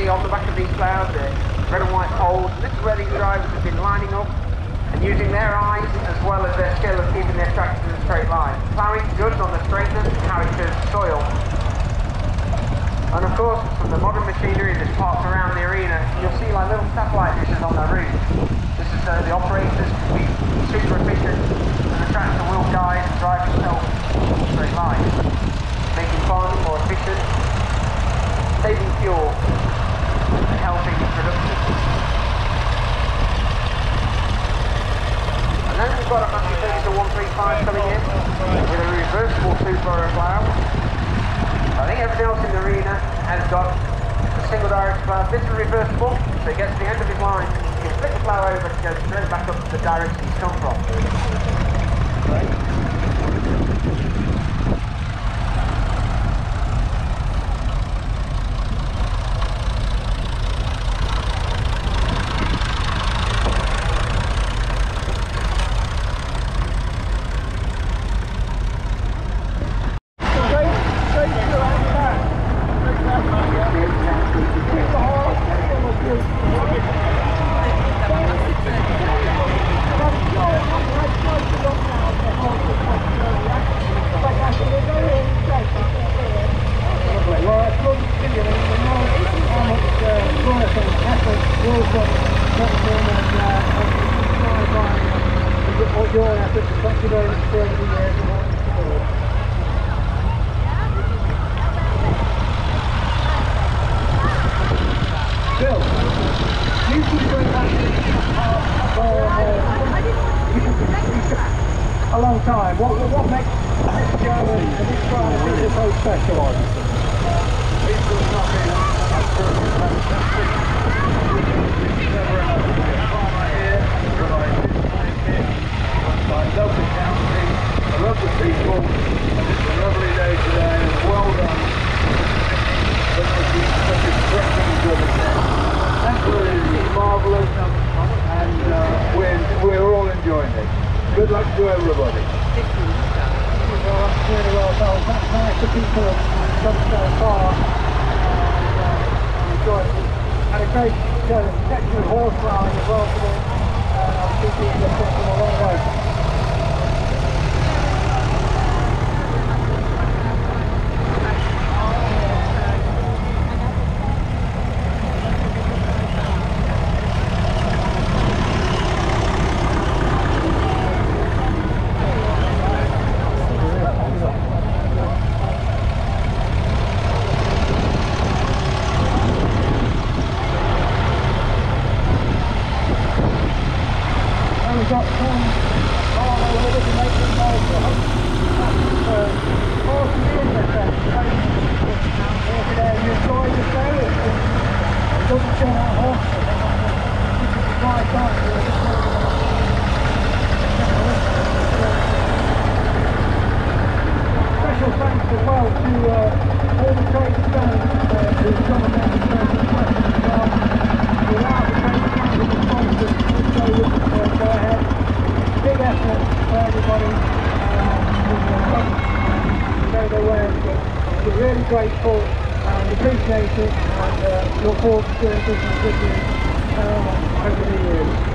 see on the back of these ploughs, the red and white poles. This is where these drivers have been lining up and using their eyes as well as their skill of keeping their tractors in a straight line. Ploughing good on the straightness and character of the soil. And of course, from the modern machinery that's parked around the arena, you'll see like little satellite dishes on the roof. This is so the operators can be super efficient and the tractor will guide and drive itself in a straight line, making farming more efficient, saving fuel and helping production. And then we've got a Massey Ferguson 135 coming in with a reversible 2-furrow plough. I think everything else in the arena has got a single direction plough. This is reversible, so it gets to the end of his line, you can flick the plough over to go straight back up to the direction he's come from. Right. A long time. What makes this journey and this ride so special on? It's just nothing absolutely fantastic. Never enough to get farmer here, provide discounting kit, by local county, I love the people, and it's a lovely day today, and well done. Such a incredibly good attempt. Absolutely marvellous, and we're all enjoying it. Good luck to everybody. Well, that's really well done. That's nice for people who've come so far and enjoyed it. And a great section of horse rallying as well today. I think it's come a long way. Special thanks as well to all the trade stands who've come and demonstrated questions as well. Without the trade stands and the sponsors, so we can go ahead. Big effort for everybody to go their way. We're really grateful and appreciate it, and look forward to doing business with you over the years.